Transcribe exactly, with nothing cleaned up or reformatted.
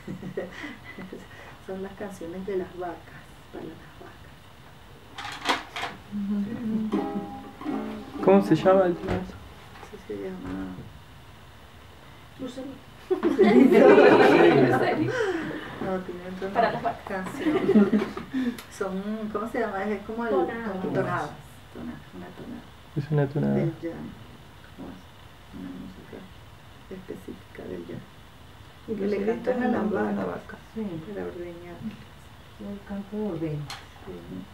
Son las canciones de las vacas, para las vacas. ¿Cómo se llama el jazz? Eso se llama... Lucerito. No, tiene otro Para nombre. las vacas. Canción. Son, ¿cómo se llama? Es como el... Tonadas. Tonadas. Tonadas, una tonada. Es una tonada. Del llano. ¿Cómo es? Una música específica del llano. Y Que le cantan a las vacas Sí, para ordeñar. el canto de ordeño. Sí.